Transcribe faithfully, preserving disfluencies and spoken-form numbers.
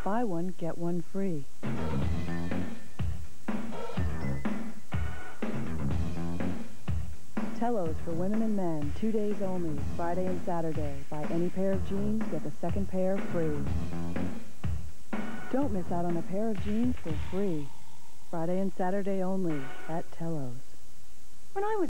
Buy one, get one free. Tello's for women and men, two days only, Friday and Saturday. Buy any pair of jeans, get the second pair free. Don't miss out on a pair of jeans for free. Friday and Saturday only at Tello's. When I was